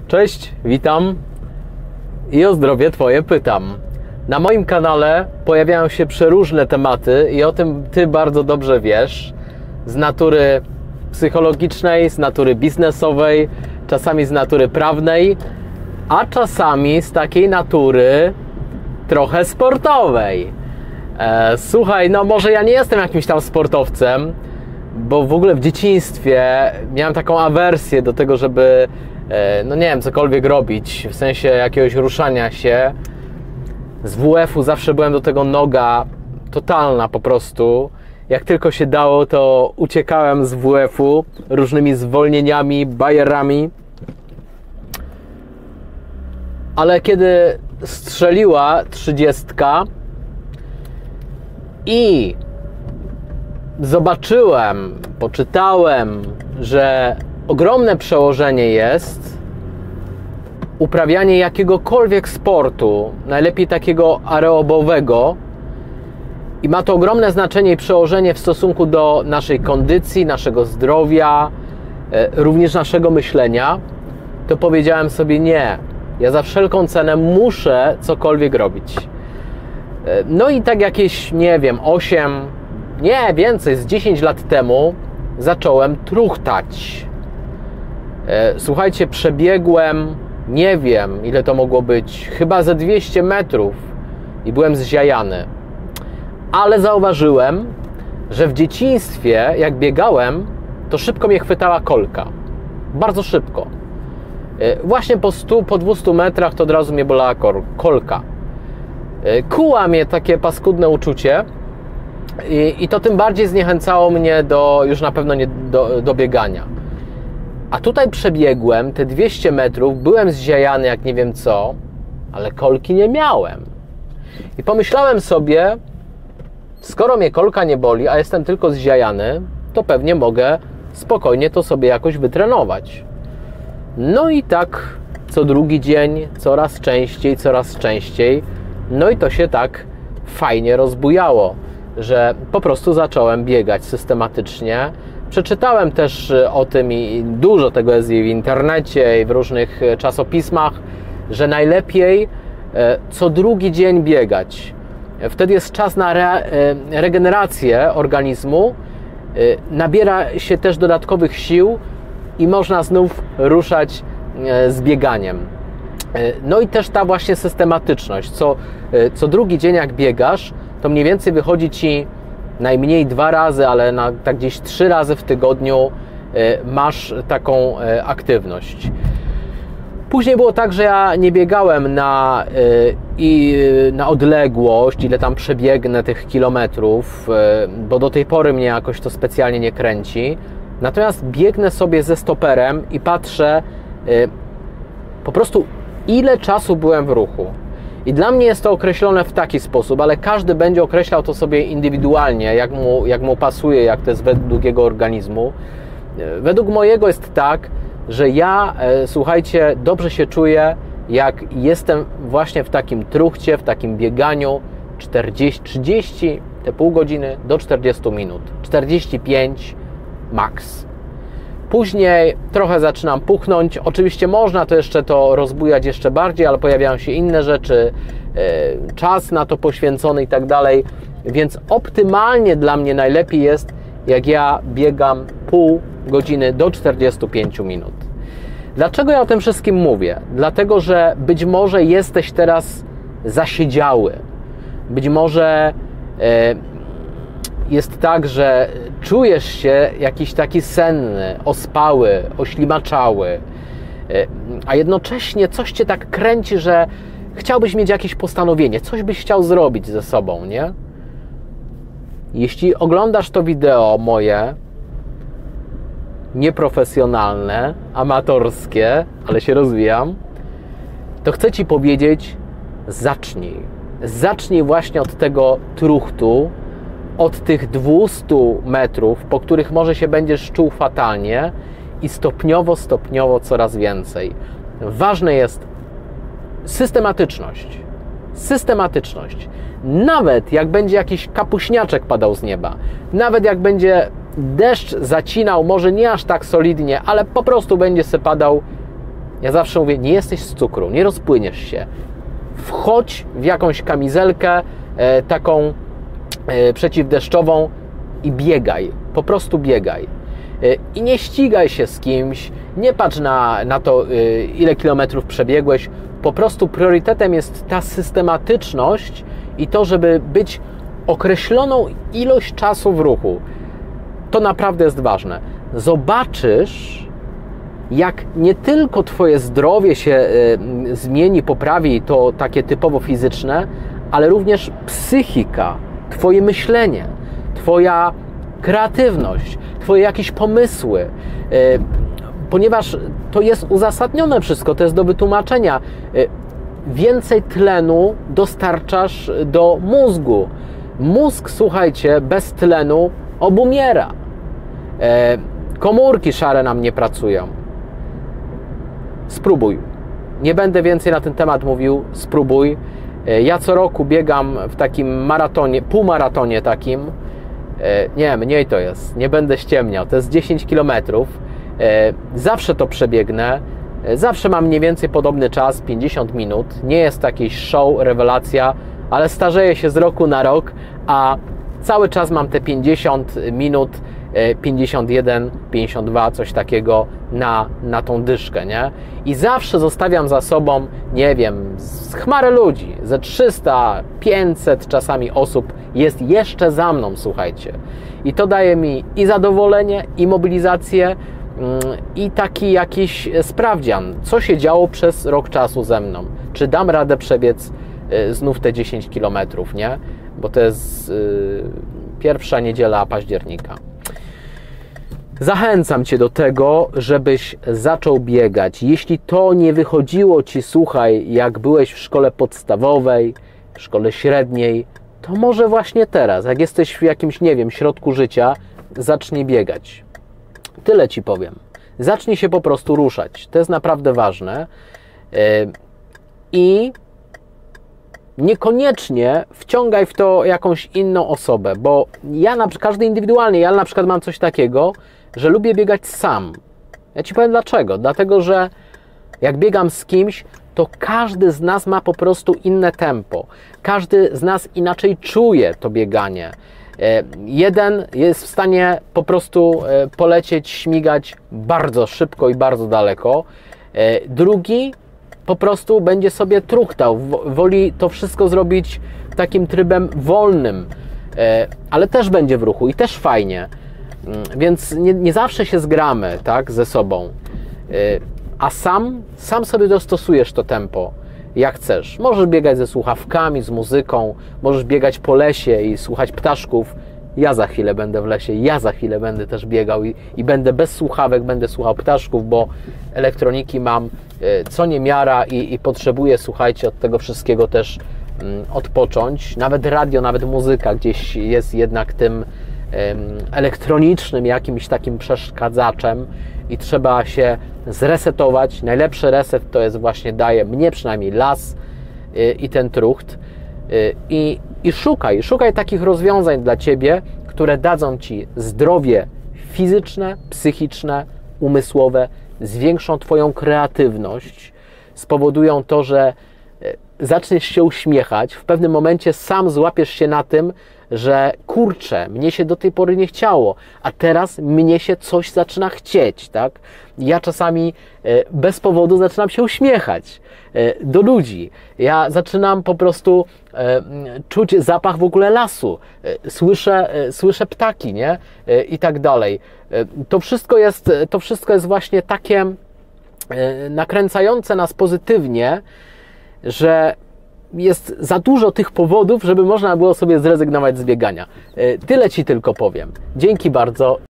Cześć, witam i o zdrowie Twoje pytam. Na moim kanale pojawiają się przeróżne tematy i o tym Ty bardzo dobrze wiesz. Z natury psychologicznej, z natury biznesowej, czasami z natury prawnej, a czasami z takiej natury trochę sportowej. Słuchaj, no może ja nie jestem jakimś tam sportowcem, bo w ogóle w dzieciństwie miałem taką awersję do tego, żeby no nie wiem, cokolwiek robić, w sensie jakiegoś ruszania się. Z WF-u zawsze byłem do tego noga totalna po prostu. Jak tylko się dało, to uciekałem z WF-u różnymi zwolnieniami, bajerami. Ale kiedy strzeliła 30 i zobaczyłem, poczytałem, że ogromne przełożenie jest uprawianie jakiegokolwiek sportu, najlepiej takiego aerobowego, i ma to ogromne znaczenie i przełożenie w stosunku do naszej kondycji, naszego zdrowia, również naszego myślenia, to powiedziałem sobie nie, ja za wszelką cenę muszę cokolwiek robić. No i tak jakieś, nie wiem, 8, nie więcej, z 10 lat temu zacząłem truchtać. Słuchajcie, przebiegłem, nie wiem ile to mogło być, chyba ze 200 metrów i byłem zziajany. Ale zauważyłem, że w dzieciństwie, jak biegałem, to szybko mnie chwytała kolka. Bardzo szybko. Właśnie po 200 metrach to od razu mnie bolała kolka. Kuła mnie takie paskudne uczucie i to tym bardziej zniechęcało mnie już na pewno nie do biegania. A tutaj przebiegłem te 200 metrów, byłem zziajany jak nie wiem co, ale kolki nie miałem. I pomyślałem sobie, skoro mnie kolka nie boli, a jestem tylko zziajany, to pewnie mogę spokojnie to sobie jakoś wytrenować. No i tak co drugi dzień, coraz częściej. No i to się tak fajnie rozbujało, że po prostu zacząłem biegać systematycznie. Przeczytałem też o tym i dużo tego jest w internecie i w różnych czasopismach, że najlepiej co drugi dzień biegać. Wtedy jest czas na regenerację organizmu, nabiera się też dodatkowych sił i można znów ruszać z bieganiem. No i też ta właśnie systematyczność. Co drugi dzień jak biegasz, to mniej więcej wychodzi Ci najmniej 2 razy, ale tak gdzieś 3 razy w tygodniu masz taką aktywność. Później było tak, że ja nie biegałem na odległość, ile tam przebiegnę tych kilometrów, bo do tej pory mnie jakoś to specjalnie nie kręci. Natomiast biegnę sobie ze stoperem i patrzę po prostu, ile czasu byłem w ruchu. I dla mnie jest to określone w taki sposób, ale każdy będzie określał to sobie indywidualnie, jak mu pasuje, jak to jest według jego organizmu. Według mojego jest tak, że ja, słuchajcie, dobrze się czuję, jak jestem właśnie w takim truchcie, w takim bieganiu 30, te pół godziny do 40 minut, 45 max. Później trochę zaczynam puchnąć. Oczywiście można to rozbujać jeszcze bardziej, ale pojawiają się inne rzeczy, czas na to poświęcony i tak dalej. Więc optymalnie dla mnie najlepiej jest, jak ja biegam pół godziny do 45 minut. Dlaczego ja o tym wszystkim mówię? Dlatego, że być może jesteś teraz zasiedziały. Być może jest tak, że czujesz się jakiś taki senny, ospały, oślimaczały, a jednocześnie coś Cię tak kręci, że chciałbyś mieć jakieś postanowienie, coś byś chciał zrobić ze sobą, nie? Jeśli oglądasz to wideo moje, nieprofesjonalne, amatorskie, ale się rozwijam, to chcę Ci powiedzieć, zacznij. Zacznij właśnie od tego truchtu, od tych 200 metrów, po których może się będziesz czuł fatalnie i stopniowo coraz więcej. Ważne jest systematyczność. Systematyczność. Nawet jak będzie jakiś kapuśniaczek padał z nieba, nawet jak będzie deszcz zacinał, może nie aż tak solidnie, ale po prostu będzie se padał, Ja zawsze mówię, nie jesteś z cukru, nie rozpłyniesz się. Wchodź w jakąś kamizelkę taką przeciwdeszczową i biegaj. Po prostu biegaj. I nie ścigaj się z kimś, nie patrz na to, ile kilometrów przebiegłeś. Po prostu priorytetem jest ta systematyczność i to, żeby być określoną ilość czasu w ruchu. To naprawdę jest ważne. Zobaczysz, jak nie tylko Twoje zdrowie się zmieni, poprawi, to takie typowo fizyczne, ale również psychika, Twoje myślenie, Twoja kreatywność, Twoje jakieś pomysły, ponieważ to jest uzasadnione wszystko, to jest do wytłumaczenia. Więcej tlenu dostarczasz do mózgu. Mózg, słuchajcie, bez tlenu obumiera. Komórki szare nam nie pracują. Spróbuj. Nie będę więcej na ten temat mówił. Spróbuj. Ja co roku biegam w takim maratonie, półmaratonie takim. Nie, mniej to jest. Nie będę ściemniał. To jest 10 km. Zawsze to przebiegnę. Zawsze mam mniej więcej podobny czas, 50 minut. Nie jest to jakiś show, rewelacja, ale starzeję się z roku na rok, a cały czas mam te 50 minut, 51, 52, coś takiego na tą dyszkę, nie? I zawsze zostawiam za sobą, nie wiem, chmarę ludzi, ze 300, 500 czasami osób jest jeszcze za mną, słuchajcie. I to daje mi i zadowolenie, i mobilizację, i taki jakiś sprawdzian, co się działo przez rok czasu ze mną. Czy dam radę przebiec znów te 10 km, nie? Bo to jest pierwsza niedziela października. Zachęcam Cię do tego, żebyś zaczął biegać. Jeśli to nie wychodziło Ci, słuchaj, jak byłeś w szkole podstawowej, w szkole średniej, to może właśnie teraz, jak jesteś w jakimś, nie wiem, środku życia, zacznij biegać. Tyle Ci powiem. Zacznij się po prostu ruszać. To jest naprawdę ważne. I niekoniecznie wciągaj w to jakąś inną osobę, bo każdy indywidualnie, ja na przykład mam coś takiego, że lubię biegać sam. Ja Ci powiem dlaczego. Dlatego, że jak biegam z kimś, to każdy z nas ma po prostu inne tempo. Każdy z nas inaczej czuje to bieganie. Jeden jest w stanie po prostu polecieć, śmigać bardzo szybko i bardzo daleko. Drugi po prostu będzie sobie truchtał. Woli to wszystko zrobić takim trybem wolnym, ale też będzie w ruchu i też fajnie. Więc nie zawsze się zgramy, tak, ze sobą. A sam sobie dostosujesz to tempo, jak chcesz. Możesz biegać ze słuchawkami, z muzyką, możesz biegać po lesie i słuchać ptaszków. Ja za chwilę będę w lesie, ja za chwilę będę też biegał i będę bez słuchawek, będę słuchał ptaszków, bo elektroniki mam co niemiara i potrzebuję, słuchajcie, od tego wszystkiego też odpocząć. Nawet radio, nawet muzyka gdzieś jest jednak tym elektronicznym jakimś takim przeszkadzaczem i trzeba się zresetować. Najlepszy reset to jest właśnie, daje mnie przynajmniej las i ten trucht. I szukaj takich rozwiązań dla Ciebie, które dadzą Ci zdrowie fizyczne, psychiczne, umysłowe, zwiększą Twoją kreatywność, spowodują to, że zaczniesz się uśmiechać, w pewnym momencie sam złapiesz się na tym, że kurczę, mnie się do tej pory nie chciało, a teraz mnie się coś zaczyna chcieć, tak? Ja czasami bez powodu zaczynam się uśmiechać do ludzi. Ja zaczynam po prostu czuć zapach w ogóle lasu, słyszę ptaki, nie? I tak dalej. To wszystko jest właśnie takie nakręcające nas pozytywnie, że jest za dużo tych powodów, żeby można było sobie zrezygnować z biegania. Tyle Ci tylko powiem. Dzięki bardzo.